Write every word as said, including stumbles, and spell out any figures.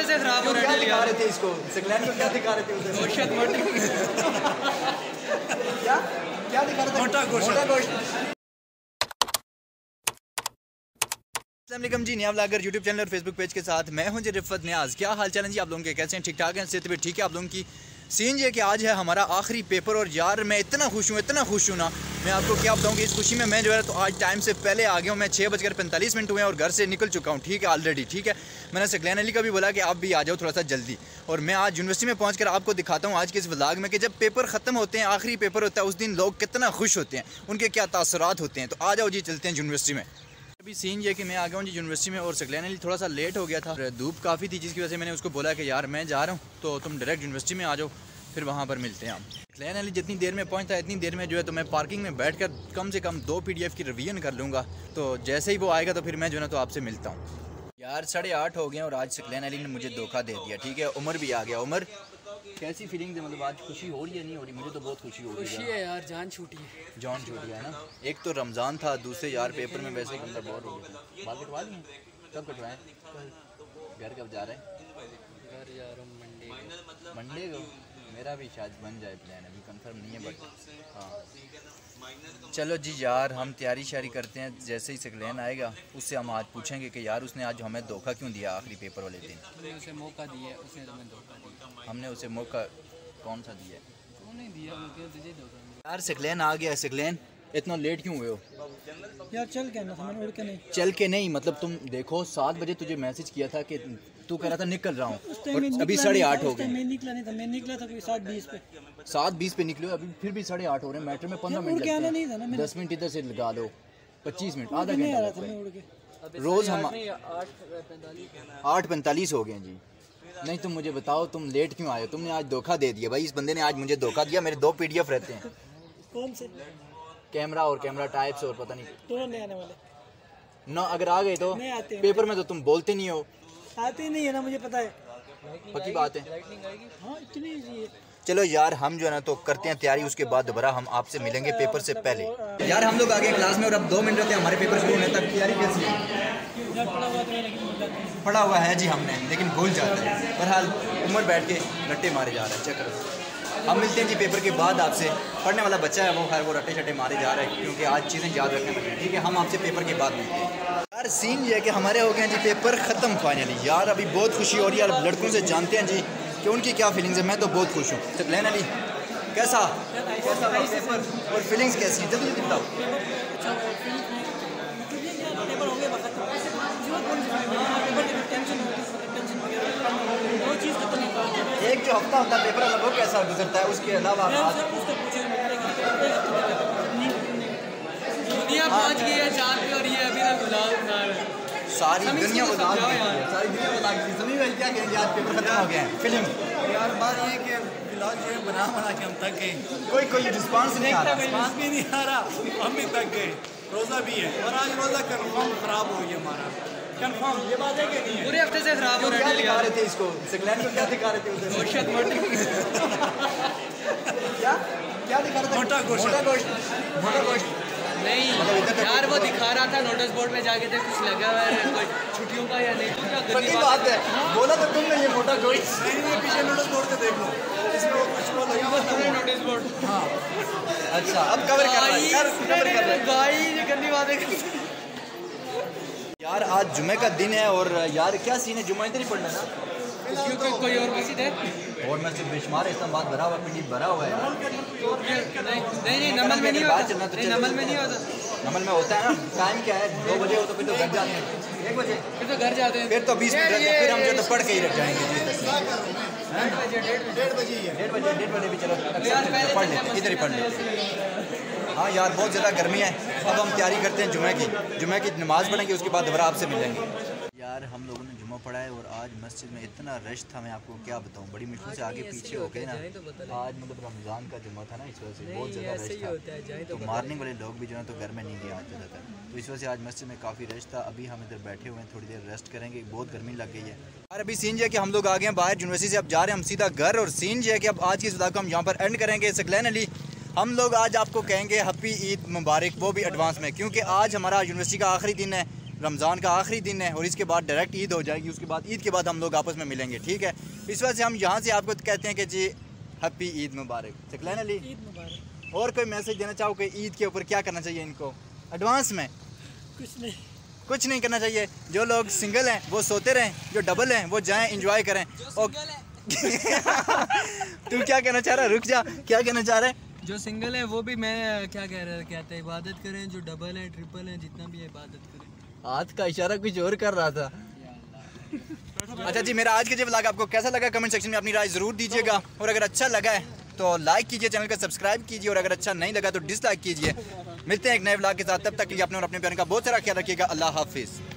से खराब हो क्या दिखा रहे थे इसको? सेकलैंड को क्या दिखा रहे थे उधर? गोश्त मोटी क्या क्या दिखा रहे थे? मोटा गोश्त। मोटा गोश्त। अस्सलाम जी, नया व्लॉगर यूट्यूब चैनल और फेसबुक पेज के साथ मैं हूं जी रिफत न्याज। क्या हाल चाल है जी आप लोगों के? कैसे हैं? ठीक ठाक हैं? सेहत भी ठीक है आप लोगों की? सीन ये कि आज है हमारा आखिरी पेपर और यार मैं इतना खुश हूँ इतना खुश हूँ ना, मैं आपको क्या बताऊँ कि इस खुशी में मैं जो है तो आज टाइम से पहले आ गया हूँ। मैं छः बजकर पैंतालीस मिनट हुए हैं और घर से निकल चुका हूँ। ठीक है ऑलरेडी, ठीक है। मैंने सेकलैन अली का भी बोला कि आप भी आ जाओ थोड़ा सा जल्दी, और मैं आज यूनिवर्सिटी में पहुँच कर आपको दिखाता हूँ आज के इस व्लॉग में कि जब पेपर ख़त्म होते हैं, आखिरी पेपर होता है, उस दिन लोग कितना खुश होते हैं, उनके क्या तासुरात होते हैं। तो आ जाओ जी, चलते हैं यूनिवर्सिटी में। अभी सीन ये कि मैं आ गया हूँ जी यूनिवर्सिटी में, और सेकलैन अली थोड़ा सा लेट हो गया था, धूप काफ़ी थी जिसकी वजह से मैंने उसको बोला कि यार मैं जा रहा हूँ तो तुम डायरेक्ट यूनिवर्सिटी में आ जाओ, फिर वहाँ पर मिलते हैं हम। सेकलैन अली जितनी देर में पहुँचता है इतनी देर में जो है तो मैं पार्किंग में बैठ कर कम से कम दो पीडीएफ की रिवीजन कर लूँगा। तो जैसे ही वो आएगा तो फिर मैं जो है ना तो आपसे मिलता हूँ। यार साढ़े आठ हो गए और आज सेकलैन अली ने मुझे धोखा दे दिया। ठीक है, उमर भी आ गया। उमर कैसी फीलिंग है? मतलब आज खुशी हो रही है नहीं हो रही? मुझे तो बहुत खुशी हो रही है। खुशी है यार, जान छूटी है। जान छूटी है ना। एक तो रमज़ान था, दूसरे यार पेपर में वैसे ही बंदा बोर हो गया था। बाल कटवा लिए? कब कटवाएं? घर कब जा रहे हैं? घर जा रहा हूँ मंडे को। मंडे को? मेरा भी शायद बन जाए प्लान, अभी कंफर्म नहीं है बट हाँ चलो जी यार, हम तैयारी शारी करते हैं। जैसे ही सेकलैन आएगा उससे हम आज पूछेंगे कि यार उसने आज हमें धोखा क्यों दिया आखिरी पेपर वाले दिन। हमने उसे मौका दिया, उसने तुम्हें धोखा दिया। हमने उसे मौका कौन सा दिया? कौन नहीं दिया, मुझे तुझे धोखा। यार सेकलैन आ गया। सेकलैन इतना लेट क्यों हुए हो? यार चल के ना, मैंने उड़ के नहीं। चल के नहीं मतलब तुम देखो सात बजे तुझे मैसेज किया था कि तू कह रहा था निकल रहा हूँ, और अभी साढ़े आठ हो गए। मैं निकला नहीं था, मैं निकला था कोई सात बीस पे। सात बीस पे निकले हो, अभी फिर भी साढ़े आठ हो रहे हैं। मैटर में पंद्रह मिनट लगते हैं, दस मिनट इधर से लगा दो, पच्चीस मिनट, आधा घंटा लगता है। रोज़ हम आठ पैंतालीस हो गए हैं जी। नहीं तुम मुझे बताओ तुम लेट क्यों आए हो? तुमने आज धोखा दे दिया भाई, इस बंदे ने आज मुझे धोखा दिया। मेरे दो पीडीएफ रहते हैं। कौन से? कैमरा और कैमरा टाइप्स और पता नहीं तो नहीं आने वाले ना। अगर आ गए तो पेपर में तो तुम बोलते नहीं हो। आते नहीं है ना, मुझे पता है। पक्की बात है। हाँ इतनी इजी है। चलो यार हम जो है ना तो करते हैं तैयारी, उसके बाद दोबारा हम आपसे मिलेंगे पेपर से पहले। यार हम लोग आगे क्लास में और अब दो मिनट रहते हैं हमारे पेपर शुरू होने तक। तैयारी कैसी है? पढ़ा हुआ है जी हमने, लेकिन भूल जाते हैं। बहरहाल उमर बैठ के रट्टे मारे जा रहे हैं। चेक करो। हम मिलते हैं जी पेपर के बाद आपसे। पढ़ने वाला बच्चा है वो, खैर वो रट्टे शट्टे मारे जा रहे हैं क्योंकि आज चीज़ें याद रखने पड़ती हैं। ठीक है, हम आपसे पेपर के बाद मिलते हैं। यार सीन ये है कि हमारे हो गए हैं जी पेपर ख़त्म फाइनली। यार अभी बहुत खुशी हो रही है। अब लड़कों से जानते हैं जी कि उनकी क्या फीलिंग्स है। मैं तो बहुत खुश हूँ। सेकलैन अली कैसा कैसा पेपर और फीलिंग्स कैसी हैं? जल्दी जल्दी बताओ। एक जो हफ्ता होता है पेपर वाला वो कैसा गुजरता है? उसके अलावा दुनिया पहुंच गई है चांद पे और ये अभी तक गुलाम बना रहा है। सारी दुनिया बता सारी दुनिया बता गई। सभी भाई क्या कहेंगे? आज पेपर खत्म हो गया है। फिल्म यार बात ये कि ब्लॉग जो है बना बना के हम थक गए। कोई कोई रिस्पांस नहीं आ रहा। रिस्पांस भी नहीं आ रहा, हम भी थक गए। रोज़ा भी है और आज रोज़ा कंफर्म खराब हो गया हमारा। कंफर्म ये बात है कि नहीं है? पूरे हफ्ते से खराब हो रहा है। क्या दिखा रहे थे इसको? सेकलैन को क्या दिखा रहे थे उधर? गोश्त मोटी क्या क्या दिखा रहे थे? मोटा गोश्त। मोटा गोश्त। मोटा गोश्त नहीं यार, वो दिखा रहा था नोटिस बोर्ड में जाके थे, कुछ लगा हुआ है कोई छुट्टियों का या नहीं। तो क्या पक्की बात है, बोला तो तुमने ये मोटा गोश्त। नहीं नहीं, पीछे नोटिस बोर्ड पे देख लो, इसमें कुछ वो लगा हुआ था नोटिस बोर्ड। हाँ अच्छा अब कवर कर रहा है। कर कवर कर रहा है। गाई ये गंदी बातें करते। यार आज जुमे का दिन है और यार क्या सीन है? जुमा इधर ही पढ़ना ना, क्योंकि कोई और मस्जिद है और मस्जिद बेशुमार इस्लामाबाद भरा हुआ, पिंडी भरा हुआ है। नहीं नहीं, नमल में नहीं होता। नहीं नमल में नहीं होता। नमल में होता है ना। टाइम क्या है? दो बजे हो तो फिर तो घर जाते हैं। एक बजे फिर तो घर जाते हैं। फिर तो बीस मिनट रहते हैं, फिर हम जो तो पढ़ के ही रख जाएंगे। डेढ़ बजे डेढ़ बजे ही है। डेढ़ बजे डेढ़ बजे भी चलो पढ़ लेते, इधर ही पढ़ लेते। हाँ यार बहुत ज़्यादा गर्मी है। अब हम तैयारी करते हैं जुमे की। जुमे की नमाज़ पढ़ेंगे, उसके बाद दोबारा आपसे मिलेंगे। यार हम लोगों ने जुमा पढ़ा है और आज मस्जिद में इतना रश था, मैं आपको क्या बताऊँ। बड़ी मुश्किल से आगे पीछे हो गए ना। आज मतलब रमज़ान का जुमा था ना, इस वजह से बहुत ज़्यादा रश था। तो मॉर्निंग वाले लोग भी जो है तो घर में नहीं गए आज ज़्यादातर, तो इस वजह से आज मस्जिद में काफ़ी रश था। अभी हम इधर बैठे हुए हैं, थोड़ी देर रेस्ट करेंगे, बहुत गर्मी लग गई है। और अभी सीन जो है कि हम लोग आ गए हैं बाहर यूनिवर्सिटी से, अब जा रहे हैं हम सीधा घर। और सीन जो है कि अब आज की इस व्लॉग को हम यहाँ पर एंड करेंगे। सेकलैन अली हम लोग आज आपको कहेंगे हैप्पी ईद मुबारक, वो भी एडवांस में, क्योंकि आज हमारा यूनिवर्सिटी का आखिरी दिन है। रमज़ान का आखिरी दिन है और इसके बाद डायरेक्ट ईद हो जाएगी। उसके बाद ईद के बाद हम लोग आपस में मिलेंगे, ठीक है। इस वजह से हम यहाँ से आपको कहते हैं कि जी हैप्पी ईद मुबारक। सकलैन अली, ईद मुबारक। और कोई मैसेज देना चाहो कि ईद के ऊपर क्या करना चाहिए इनको एडवांस में? कुछ नहीं, कुछ नहीं करना चाहिए। जो लोग सिंगल हैं वो सोते रहें, जो डबल हैं वो जाएं इंजॉय करें। और तू क्या कहना चाह रहा है? रुक जा, क्या कहना चाह रहा है? जो सिंगल है वो भी मैं क्या कह रहा कहते हैं इबादत करें, जो डबल है ट्रिपल है जितना भी है इबादत करें। हाथ का इशारा कुछ और कर रहा था। अच्छा जी, मेरा आज का जो व्लॉग आपको कैसा लगा कमेंट सेक्शन में अपनी राय ज़रूर दीजिएगा, और अगर अच्छा लगा है तो लाइक कीजिए, चैनल का सब्सक्राइब कीजिए, और अगर अच्छा नहीं लगा तो डिसलाइक कीजिए। मिलते हैं एक नए व्लॉग के साथ, तब तक के लिए अपने और अपने प्यार का बहुत सारा ख्याल रखिएगा। अल्लाह हाफिज़।